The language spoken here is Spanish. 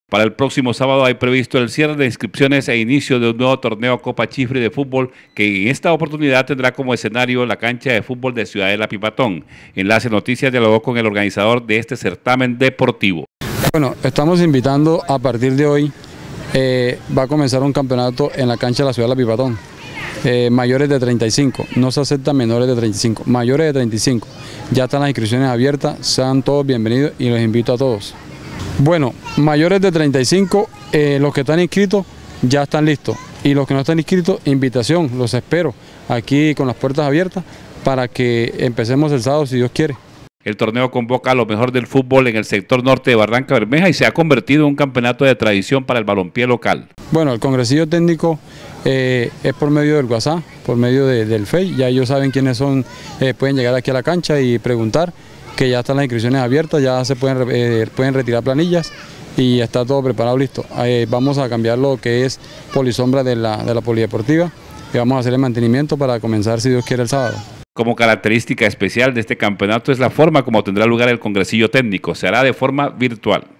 Para el próximo sábado hay previsto el cierre de inscripciones e inicio de un nuevo torneo Copa Chifre de fútbol que en esta oportunidad tendrá como escenario la cancha de fútbol de Ciudadela Pipatón. Enlace Noticias dialogó con el organizador de este certamen deportivo. Bueno, estamos invitando a partir de hoy, va a comenzar un campeonato en la cancha de la Ciudadela Pipatón. Mayores de 35, no se aceptan menores de 35, mayores de 35. Ya están las inscripciones abiertas, sean todos bienvenidos y los invito a todos. Bueno, mayores de 35, los que están inscritos ya están listos y los que no están inscritos, invitación, los espero aquí con las puertas abiertas para que empecemos el sábado si Dios quiere. El torneo convoca a lo mejor del fútbol en el sector norte de Barranca Bermeja y se ha convertido en un campeonato de tradición para el balompié local. Bueno, el congresillo técnico es por medio del WhatsApp, por medio del Face, ya ellos saben quiénes son, pueden llegar aquí a la cancha y preguntar, que ya están las inscripciones abiertas, ya se pueden retirar planillas y está todo preparado, listo. Vamos a cambiar lo que es polisombra de la polideportiva y vamos a hacer el mantenimiento para comenzar, si Dios quiere, el sábado. Como característica especial de este campeonato es la forma como tendrá lugar el congresillo técnico, se hará de forma virtual.